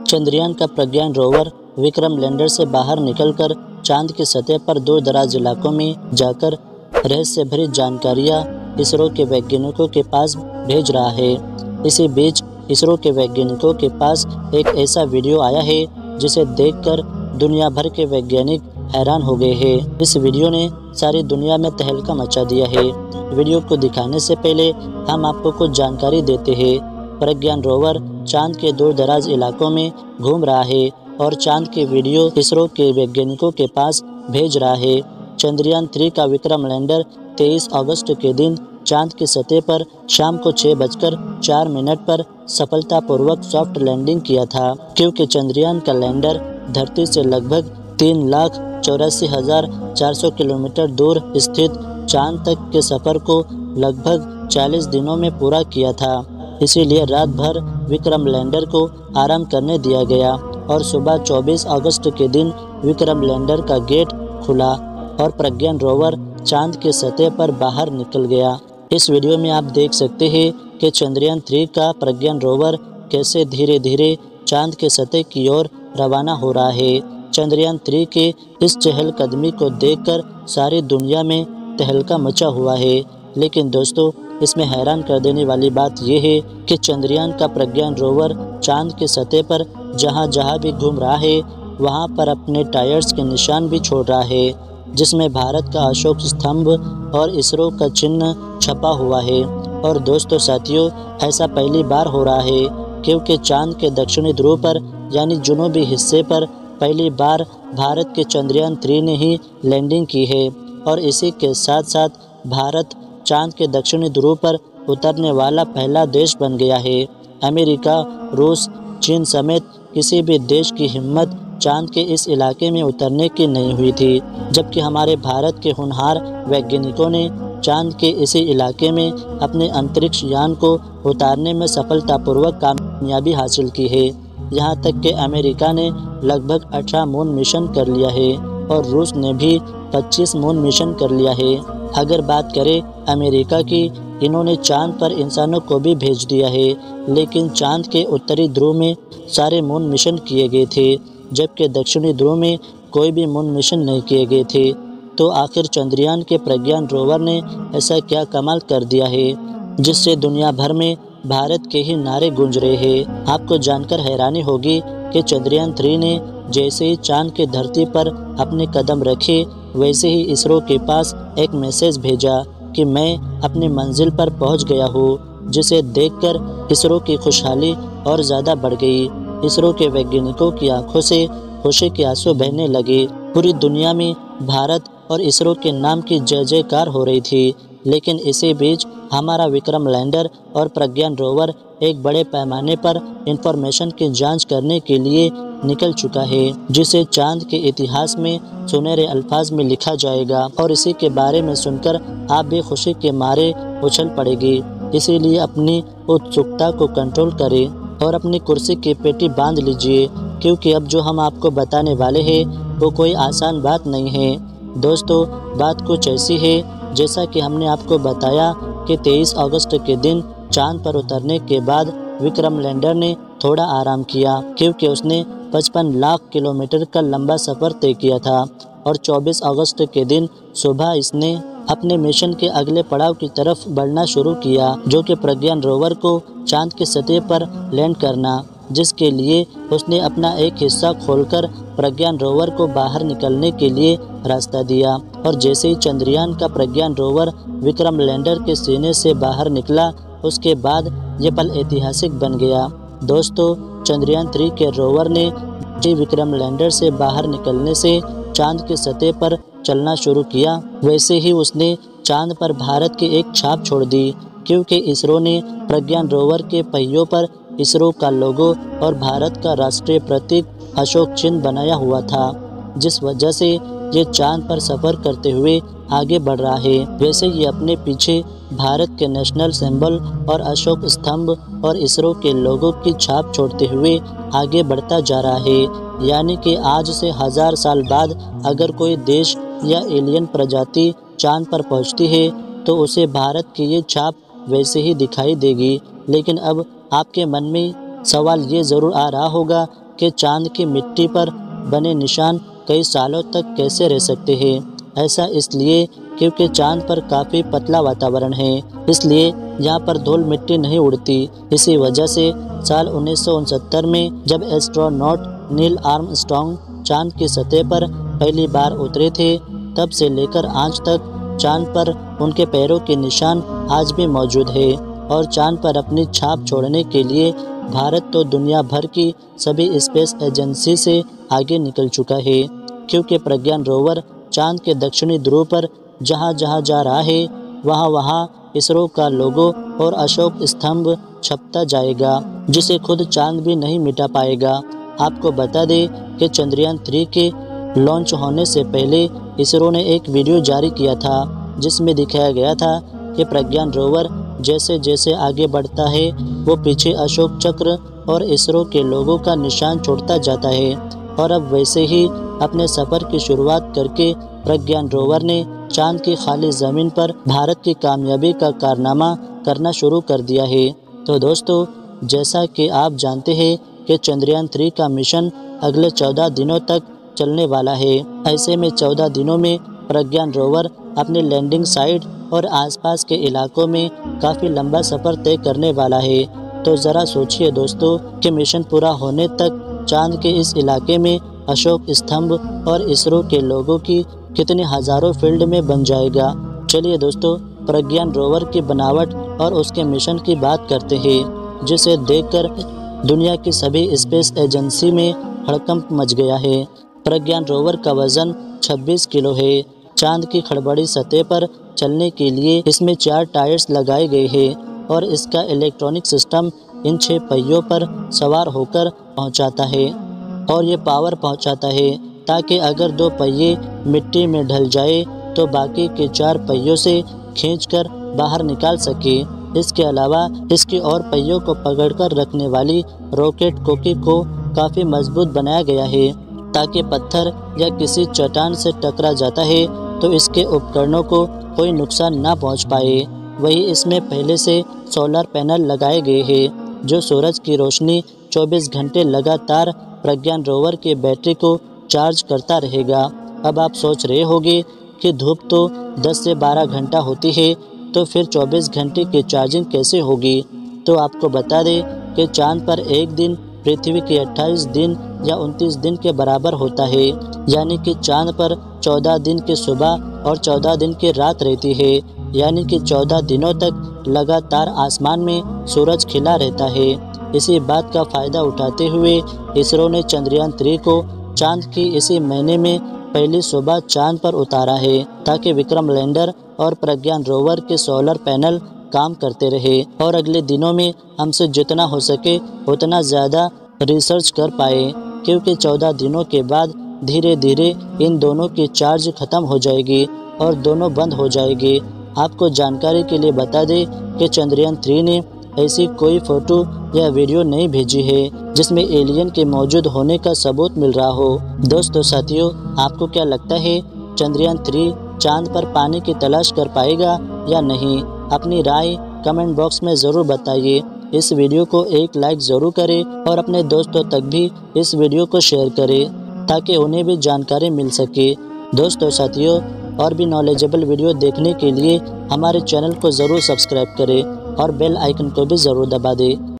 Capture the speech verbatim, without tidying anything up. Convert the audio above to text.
चंद्रयान का प्रज्ञान rover Vikram lander से बाहर निकलकर चांद की सतह पर दूर दराज इलाकों में जाकर रहस्य भरी जानकारियां इसरो के वैज्ञानिकों के पास भेज रहा है। इसी बीच इसरो के वैज्ञानिकों के पास एक ऐसा वीडियो आया है जिसे देखकर दुनिया भर के वैज्ञानिक हैरान हो गए हैं। इस वीडियो ने सारी दुनिया में तहलका मचा दिया है। वीडियो को दिखाने से पहले हम आपको कुछ जानकारी देते हैं। प्रज्ञान रोवर चांद के दूर दराज इलाकों में घूम रहा है और चांद के वीडियो इसरो के वैज्ञानिकों के पास भेज रहा है। चंद्रयान थ्री का विक्रम लैंडर तेईस अगस्त के दिन चांद की सतह पर शाम को छः बजकर चार मिनट पर सफलतापूर्वक सॉफ्ट लैंडिंग किया था। क्योंकि चंद्रयान का लैंडर धरती से लगभग तीन लाख चौरासी हजार चार सौ किलोमीटर दूर स्थित चांद तक के सफ़र को लगभग चालीस दिनों में पूरा किया था, इसीलिए रात भर विक्रम लैंडर को आराम करने दिया गया और सुबह चौबीस अगस्त के दिन विक्रम लैंडर का गेट खुला और प्रज्ञान रोवर चांद की सतह पर बाहर निकल गया। इस वीडियो में आप देख सकते हैं कि चंद्रयान थ्री का प्रज्ञान रोवर कैसे धीरे धीरे चांद के सतह की ओर रवाना हो रहा है। चंद्रयान थ्री के इस चहलकदमी को देखकर सारी दुनिया में तहलका मचा हुआ है। लेकिन दोस्तों, इसमें हैरान कर देने वाली बात यह है कि चंद्रयान का प्रज्ञान रोवर चांद की सतह पर जहां जहां भी घूम रहा है वहां पर अपने टायर्स के निशान भी छोड़ रहा है, जिसमें भारत का अशोक स्तंभ और इसरो का चिन्ह छपा हुआ है। और दोस्तों साथियों, ऐसा पहली बार हो रहा है क्योंकि चांद के दक्षिणी ध्रुव पर यानी जुनूबी हिस्से पर पहली बार भारत के चंद्रयान थ्री ने ही लैंडिंग की है और इसी के साथ साथ भारत चांद के दक्षिणी ध्रुव पर उतरने वाला पहला देश बन गया है। अमेरिका, रूस, चीन समेत किसी भी देश की हिम्मत चांद के इस इलाके में उतरने की नहीं हुई थी, जबकि हमारे भारत के होनहार वैज्ञानिकों ने चांद के इसी इलाके में अपने अंतरिक्ष यान को उतारने में सफलतापूर्वक कामयाबी हासिल की है। यहाँ तक कि अमेरिका ने लगभग अठारह मून मिशन कर लिया है और रूस ने भी पच्चीस मून मिशन कर लिया है। अगर बात करें अमेरिका की, इन्होंने चांद पर इंसानों को भी भेज दिया है, लेकिन चांद के उत्तरी ध्रुव में सारे मून मिशन किए गए थे, जबकि दक्षिणी ध्रुव में कोई भी मून मिशन नहीं किए गए थे। तो आखिर चंद्रयान के प्रज्ञान रोवर ने ऐसा क्या कमाल कर दिया है जिससे दुनिया भर में भारत के ही नारे गूंज रहे हैं। आपको जानकर हैरानी होगी कि चंद्रयान थ्री ने जैसे ही चांद की धरती पर अपने कदम रखे, वैसे ही इसरो के पास एक मैसेज भेजा कि मैं अपनी मंजिल पर पहुंच गया हूं, जिसे देखकर इसरो की खुशहाली और ज़्यादा बढ़ गई। इसरो के वैज्ञानिकों की आंखों से खुशी के आंसू बहने लगे। पूरी दुनिया में भारत और इसरो के नाम की जय जयकार हो रही थी। लेकिन इसी बीच हमारा विक्रम लैंडर और प्रज्ञान रोवर एक बड़े पैमाने पर इंफॉर्मेशन की जांच करने के लिए निकल चुका है, जिसे चांद के इतिहास में सुनहरे अल्फाज में लिखा जाएगा और इसी के बारे में सुनकर आप भी खुशी के मारे उछल पड़ेगी। इसीलिए अपनी उत्सुकता को कंट्रोल करें और अपनी कुर्सी की पेटी बांध लीजिए, क्योंकि अब जो हम आपको बताने वाले हैं वो कोई आसान बात नहीं है। दोस्तों, बात कुछ ऐसी है जैसा कि हमने आपको बताया कि तेईस अगस्त के दिन चांद पर उतरने के बाद विक्रम लैंडर ने थोड़ा आराम किया, क्योंकि उसने पचपन लाख किलोमीटर का लंबा सफ़र तय किया था और चौबीस अगस्त के दिन सुबह इसने अपने मिशन के अगले पड़ाव की तरफ बढ़ना शुरू किया, जो कि प्रज्ञान रोवर को चांद की सतह पर लैंड करना, जिसके लिए उसने अपना एक हिस्सा खोलकर प्रज्ञान रोवर को बाहर निकलने के लिए रास्ता दिया। और जैसे ही चंद्रयान का प्रज्ञान रोवर विक्रम लैंडर के सीने से बाहर निकला, उसके बाद ये पल ऐतिहासिक बन गया। दोस्तों, चंद्रयान थ्री के रोवर ने जी विक्रम लैंडर से बाहर निकलने से चांद की सतह पर चलना शुरू किया, वैसे ही उसने चांद पर भारत की एक छाप छोड़ दी, क्योंकि इसरो ने प्रज्ञान रोवर के पहियों पर इसरो का लोगो और भारत का राष्ट्रीय प्रतीक अशोक चिन्ह बनाया हुआ था, जिस वजह से ये चांद पर सफ़र करते हुए आगे बढ़ रहा है। वैसे ये अपने पीछे भारत के नेशनल सिंबल और अशोक स्तंभ और इसरो के लोगों की छाप छोड़ते हुए आगे बढ़ता जा रहा है। यानी कि आज से हजार साल बाद अगर कोई देश या एलियन प्रजाति चांद पर पहुंचती है तो उसे भारत की ये छाप वैसे ही दिखाई देगी। लेकिन अब आपके मन में सवाल ये ज़रूर आ रहा होगा कि चांद की मिट्टी पर बने निशान कई सालों तक कैसे रह सकते हैं। ऐसा इसलिए क्योंकि चांद पर काफ़ी पतला वातावरण है, इसलिए यहाँ पर धूल मिट्टी नहीं उड़ती। इसी वजह से साल उन्नीस सौ उनसत्तर में जब एस्ट्रोनॉट नील आर्मस्ट्रॉन्ग चांद की सतह पर पहली बार उतरे थे, तब से लेकर आज तक चांद पर उनके पैरों के निशान आज भी मौजूद है। और चांद पर अपनी छाप छोड़ने के लिए भारत तो दुनिया भर की सभी स्पेस एजेंसी से आगे निकल चुका है, क्योंकि प्रज्ञान रोवर चांद के दक्षिणी ध्रुव पर जहाँ जहाँ जा रहा है, वहाँ वहाँ इसरो का लोगो और अशोक स्तंभ छपता जाएगा, जिसे खुद चांद भी नहीं मिटा पाएगा। आपको बता दें कि चंद्रयान थ्री के लॉन्च होने से पहले इसरो ने एक वीडियो जारी किया था, जिसमें दिखाया गया था कि प्रज्ञान रोवर जैसे जैसे आगे बढ़ता है, वो पीछे अशोक चक्र और इसरो के लोगों का निशान छोड़ता जाता है। और अब वैसे ही अपने सफ़र की शुरुआत करके प्रज्ञान रोवर ने चांद की खाली ज़मीन पर भारत की कामयाबी का कारनामा करना शुरू कर दिया है। तो दोस्तों, जैसा कि आप जानते हैं कि चंद्रयान थ्री का मिशन अगले चौदह दिनों तक चलने वाला है। ऐसे में चौदह दिनों में प्रज्ञान रोवर अपनी लैंडिंग साइट और आसपास के इलाकों में काफ़ी लंबा सफ़र तय करने वाला है। तो ज़रा सोचिए दोस्तों कि मिशन पूरा होने तक चांद के इस इलाके में अशोक स्तंभ और इसरो के लोगों की कितने हज़ारों फील्ड में बन जाएगा। चलिए दोस्तों, प्रज्ञान रोवर की बनावट और उसके मिशन की बात करते हैं, जिसे देखकर दुनिया की सभी स्पेस एजेंसी में हड़कंप मच गया है। प्रज्ञान रोवर का वज़न छब्बीस किलो है। चांद की खड़बड़ी सतह पर चलने के लिए इसमें चार टायर्स लगाए गए हैं और इसका इलेक्ट्रॉनिक सिस्टम इन छः पहियों पर सवार होकर पहुंचाता है और ये पावर पहुंचाता है, ताकि अगर दो पहिए मिट्टी में ढल जाए तो बाकी के चार पहियों से खींचकर बाहर निकाल सके। इसके अलावा इसकी और पहियों को पकड़कर रखने वाली रॉकेट कोकी को काफ़ी मजबूत बनाया गया है, ताकि पत्थर या किसी चट्टान से टकरा जाता है तो इसके उपकरणों को कोई नुकसान ना पहुंच पाए। वही इसमें पहले से सोलर पैनल लगाए गए हैं, जो सूरज की रोशनी चौबीस घंटे लगातार प्रज्ञान रोवर के बैटरी को चार्ज करता रहेगा। अब आप सोच रहे होंगे कि धूप तो दस से बारह घंटा होती है, तो फिर चौबीस घंटे की चार्जिंग कैसे होगी। तो आपको बता दें कि चांद पर एक दिन पृथ्वी के अट्ठाईस दिन या उनतीस दिन के बराबर होता है, यानी कि चांद पर चौदह दिन की सुबह और चौदह दिन की रात रहती है, यानी कि चौदह दिनों तक लगातार आसमान में सूरज खिला रहता है। इसी बात का फ़ायदा उठाते हुए इसरो ने चंद्रयान थ्री को चांद की इसी महीने में पहली सुबह चांद पर उतारा है, ताकि विक्रम लैंडर और प्रज्ञान रोवर के सोलर पैनल काम करते रहे और अगले दिनों में हमसे जितना हो सके उतना ज़्यादा रिसर्च कर पाए, क्योंकि चौदह दिनों के बाद धीरे धीरे इन दोनों की चार्ज ख़त्म हो जाएगी और दोनों बंद हो जाएगी। आपको जानकारी के लिए बता दें कि चंद्रयान थ्री ने ऐसी कोई फ़ोटो या वीडियो नहीं भेजी है जिसमें एलियन के मौजूद होने का सबूत मिल रहा हो। दोस्तों साथियों, आपको क्या लगता है चंद्रयान थ्री चांद पर पानी की तलाश कर पाएगा या नहीं? अपनी राय कमेंट बॉक्स में ज़रूर बताइए। इस वीडियो को एक लाइक ज़रूर करें और अपने दोस्तों तक भी इस वीडियो को शेयर करें, ताकि उन्हें भी जानकारी मिल सके। दोस्तों साथियों, और भी नॉलेजेबल वीडियो देखने के लिए हमारे चैनल को ज़रूर सब्सक्राइब करें और बेल आइकन को भी ज़रूर दबा दें।